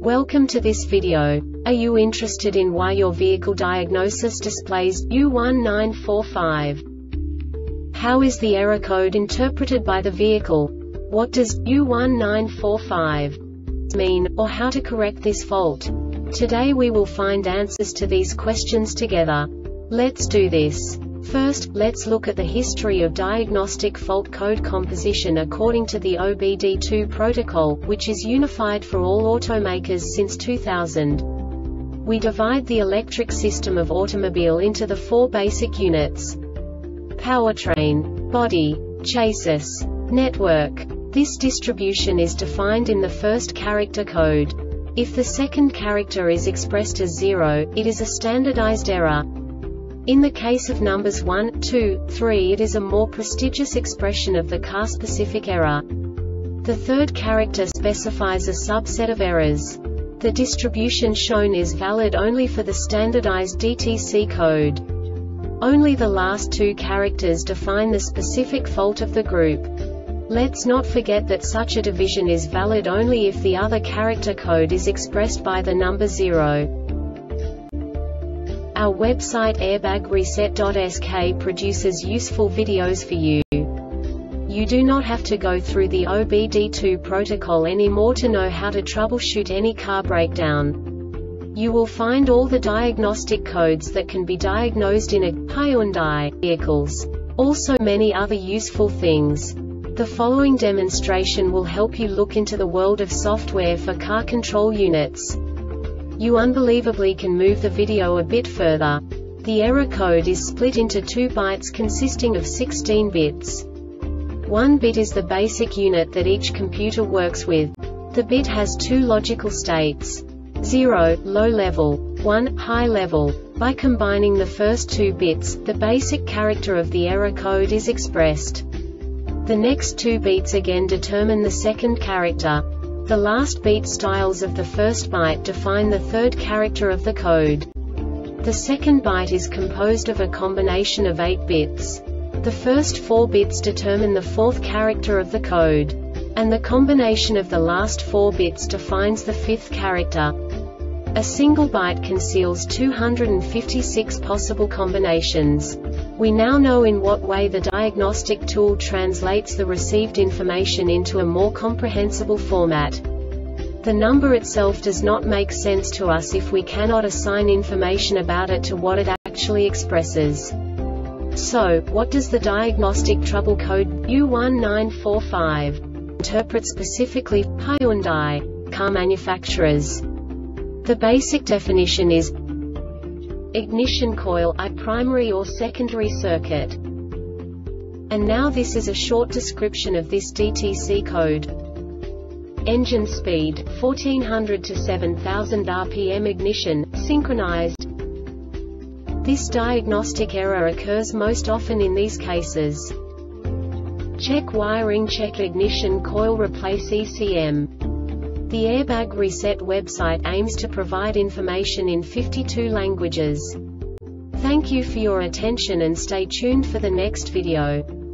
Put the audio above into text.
Welcome to this video. Are you interested in why your vehicle diagnosis displays U1945? How is the error code interpreted by the vehicle? What does U1945 mean, or how to correct this fault? Today we will find answers to these questions together. Let's do this. First, let's look at the history of diagnostic fault code composition according to the OBD2 protocol, which is unified for all automakers since 2000. We divide the electric system of automobile into the four basic units: powertrain, body, chassis, network. This distribution is defined in the first character code. If the second character is expressed as 0, it is a standardized error. In the case of numbers 1, 2, 3, it is a more prestigious expression of the car-specific error. The third character specifies a subset of errors. The distribution shown is valid only for the standardized DTC code. Only the last two characters define the specific fault of the group. Let's not forget that such a division is valid only if the other character code is expressed by the number 0. Our website airbagreset.sk produces useful videos for you. You do not have to go through the OBD2 protocol anymore to know how to troubleshoot any car breakdown. You will find all the diagnostic codes that can be diagnosed in a Hyundai vehicles. Also many other useful things. The following demonstration will help you look into the world of software for car control units. You unbelievably can move the video a bit further. The error code is split into 2 bytes consisting of 16 bits. 1 bit is the basic unit that each computer works with. The bit has 2 logical states: 0, low level, 1, high level. By combining the first 2 bits, the basic character of the error code is expressed. The next 2 beats again determine the second character. The last beat styles of the first byte define the third character of the code. The second byte is composed of a combination of 8 bits. The first 4 bits determine the fourth character of the code. And the combination of the last 4 bits defines the fifth character. A single byte conceals 256 possible combinations. We now know in what way the diagnostic tool translates the received information into a more comprehensible format. The number itself does not make sense to us if we cannot assign information about it to what it actually expresses. So, what does the diagnostic trouble code U1945 interpret specifically for Hyundai car manufacturers? The basic definition is ignition coil, a primary or secondary circuit. And now this is a short description of this DTC code. Engine speed, 1400 to 7000 rpm. Ignition, synchronized. This diagnostic error occurs most often in these cases: check wiring, check ignition coil, replace ECM. The Airbag Reset website aims to provide information in 52 languages. Thank you for your attention and stay tuned for the next video.